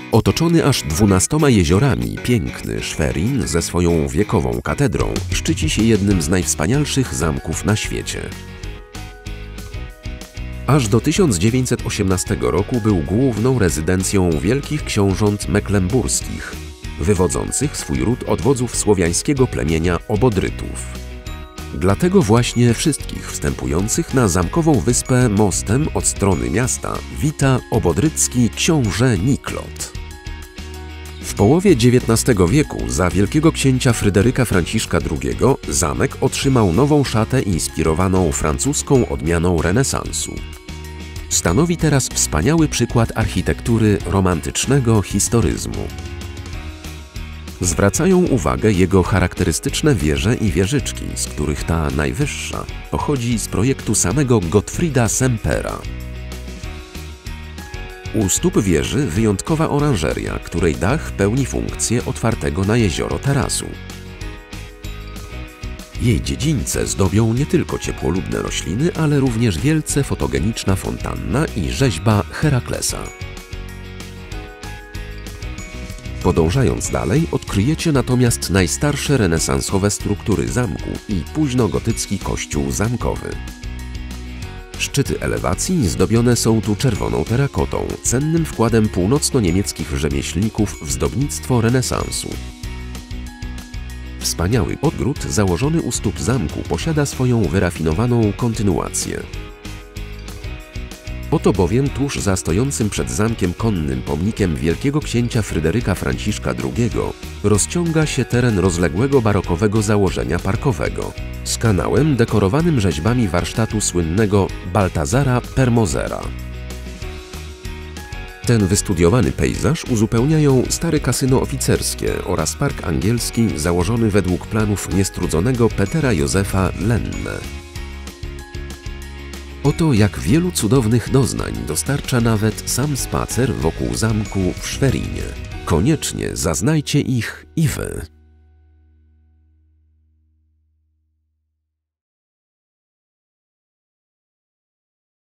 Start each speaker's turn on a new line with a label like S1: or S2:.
S1: Otoczony aż 12 jeziorami, piękny Schwerin ze swoją wiekową katedrą szczyci się jednym z najwspanialszych zamków na świecie. Aż do 1918 roku był główną rezydencją wielkich książąt mecklenburskich, wywodzących swój ród od wodzów słowiańskiego plemienia Obodrytów. Dlatego właśnie wszystkich wstępujących na zamkową wyspę mostem od strony miasta wita obodrycki książę Niklot. W połowie XIX wieku za wielkiego księcia Fryderyka Franciszka II zamek otrzymał nową szatę inspirowaną francuską odmianą renesansu. Stanowi teraz wspaniały przykład architektury romantycznego historyzmu. Zwracają uwagę jego charakterystyczne wieże i wieżyczki, z których ta najwyższa pochodzi z projektu samego Gottfrieda Sempera. U stóp wieży wyjątkowa oranżeria, której dach pełni funkcję otwartego na jezioro tarasu. Jej dziedzińce zdobią nie tylko ciepłolubne rośliny, ale również wielce fotogeniczna fontanna i rzeźba Heraklesa. Podążając dalej, odkryjecie natomiast najstarsze renesansowe struktury zamku i późnogotycki kościół zamkowy. Szczyty elewacji zdobione są tu czerwoną terakotą, cennym wkładem północno-niemieckich rzemieślników w zdobnictwo renesansu. Wspaniały ogród założony u stóp zamku posiada swoją wyrafinowaną kontynuację. Oto bowiem tuż za stojącym przed zamkiem konnym pomnikiem wielkiego księcia Fryderyka Franciszka II rozciąga się teren rozległego barokowego założenia parkowego z kanałem dekorowanym rzeźbami warsztatu słynnego Baltazara Permozera. Ten wystudiowany pejzaż uzupełniają stare kasyno oficerskie oraz park angielski założony według planów niestrudzonego Petera Józefa Lenne. Oto jak wielu cudownych doznań dostarcza nawet sam spacer wokół zamku w Schwerinie. Koniecznie zaznajcie ich i wy.